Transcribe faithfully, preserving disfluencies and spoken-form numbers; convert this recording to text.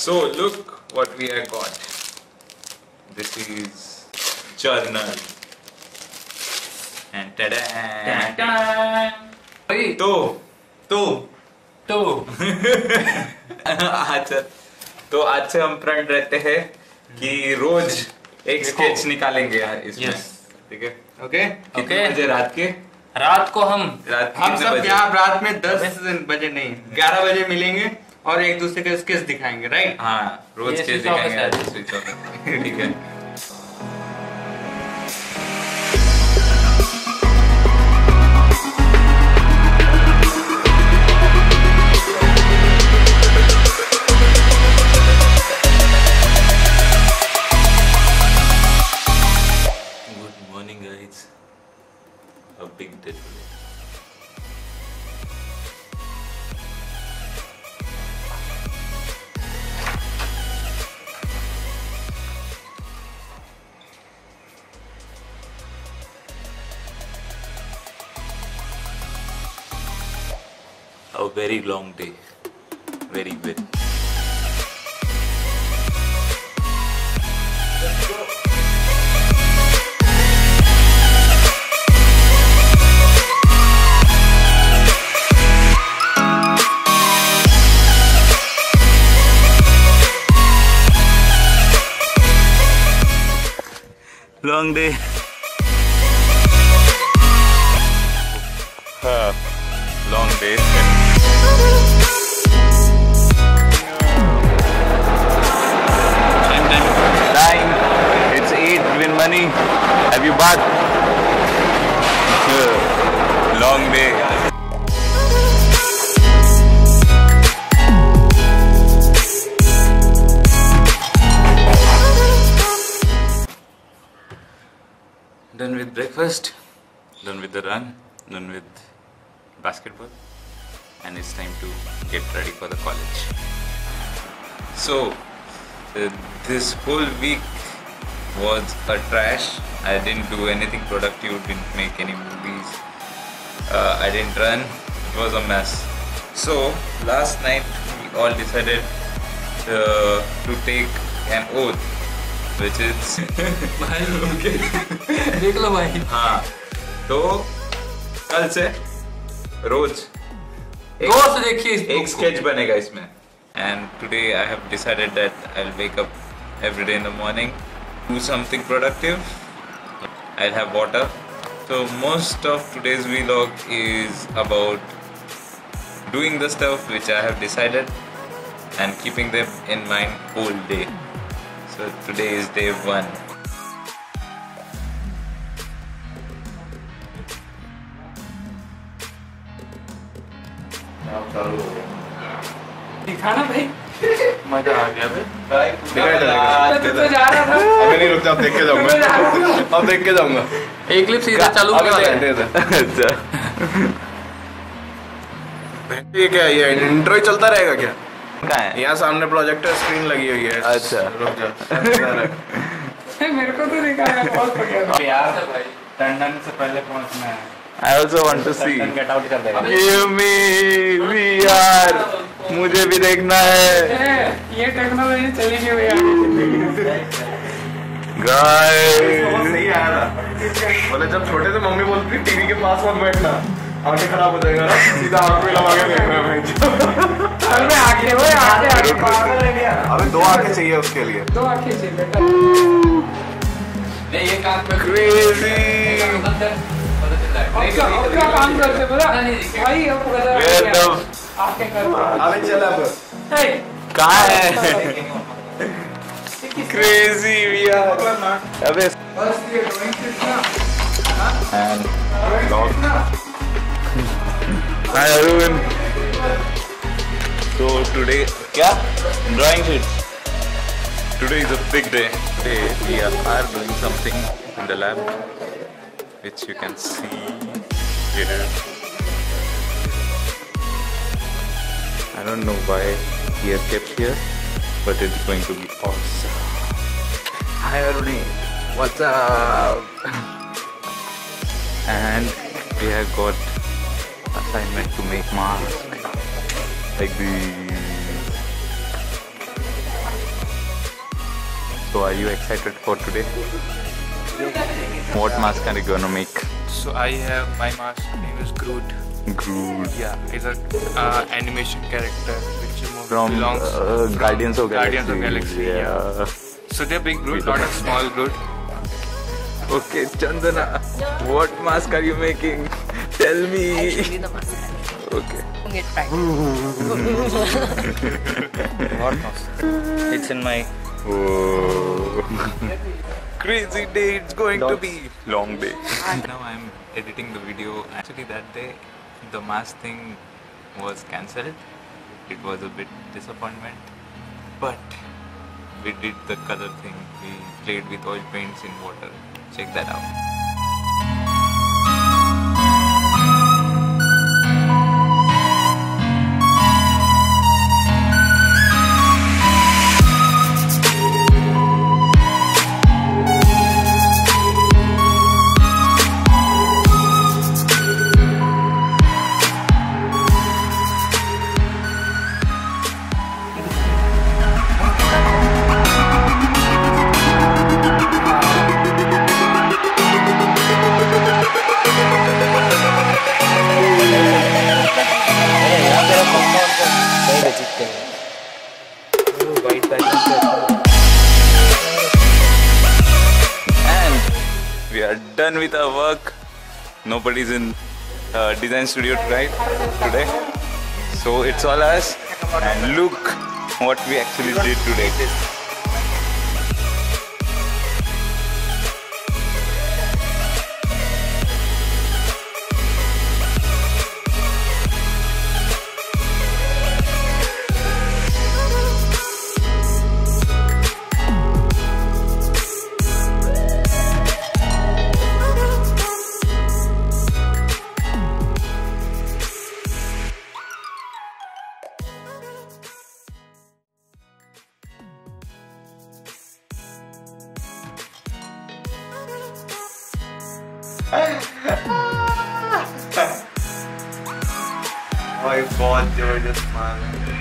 So look what we have got. This is journal. And tada! तो तो तो आज तो आज से हम फ्रंट रहते हैं कि रोज एक स्केच निकालेंगे यार इसमें। ठीक है? ओके? कितने बजे रात के? रात को हम रात हम सब यहाँ रात में दस बजे नहीं ग्यारह बजे मिलेंगे और एक दूसरे के स्केच दिखाएंगे, राइट? हाँ, रोज स्केच दिखाएंगे। ठीक है। A big day today. A very long day. Very very. Long day. Uh, long day. Time, time. Time. It's eight. Win money. Have you bath? Uh, long day. Done with breakfast, done with the run, done with basketball, and it's time to get ready for the college. So, uh, this whole week was a trash. I didn't do anything productive, didn't make any movies, uh, I didn't run, it was a mess. So, last night we all decided uh, to take an oath. Which is भाई देख लो भाई। हाँ, तो कल से रोज रोज देखिए एक sketch बनेगा इसमें। And today I have decided that I'll wake up every day in the morning, do something productive. I'll have water. So most of today's vlog is about doing the stuff which I have decided and keeping them in mind whole day. So today is day one. दिखाना भाई। मजा आ गया भाई। तू तो जा रहा था। अबे नहीं रुक जा, अब देख के जाऊंगा। अब देख के जाऊंगा। एक क्लिप सीधा चालू कर वाला है। अच्छा। ये क्या ये इंट्रो ही चलता रहेगा क्या? कहाँ है? यहाँ सामने प्रोजेक्टर स्क्रीन लगी हुई है। अच्छा। रुक जा। मेरे को तो दिखाया बहुत बढ़िया। यार भाई टंडन से पहले पहुंचना है। I also want to see. Get out कर देगा। Give me V R. मुझे भी देखना है। ये टेक्नोलॉजी चलेगी भैया। Guys. सही आया था। बोले जब छोटे थे मम्मी बोलती थी टीवी के पास मत बैठना, आंखें खराब हो जाएगा ना, सीधा आंख में लगा के देखना है। अबे आंखें वो आंखें आंखें पागल है क्या? अबे दो आंखें चाहिए उसके लिए। दो आंखें चाहिए बेटा। नहीं ये काम पे Crazy. क्या क्या काम करते बोला भाई अब Where the आंखें कर। अबे चल अब। कहाँ है? Crazy V R. अबे बस ये ड्राइंग शीट ना। and vlog. Hi everyone. So today, क्या? Drawing sheet. Today is a big day. Today we are doing something in the lab, which you can see here. I don't know why he has kept here, but it's going to be awesome. Hi Aruni, what's up? And we have got assignment to make masks like these. So are you excited for today? What mask are you gonna make? So I have my mask name is Groot. Groot. Yeah, it's a uh, animation character which From belongs uh, Guardians of Galaxy. Guardians of Galaxy. Yeah. Yeah. So they're big Groot, not a small Groot. Okay, Chandana, what mask are you making? Tell I'll me. show you the mask. Okay. Get back. What mask? It's in my. Oh. Crazy day it's going to be. Long day. Now I'm editing the video. Actually that day the mask thing was cancelled. It was a bit disappointment. But we did the color thing. We played with oil paints in water. Check that out. We are done with our work. Nobody's in uh, design studio tonight, today. So it's all us. And look what we actually did today. भाई बहुत जबरदस्त माल है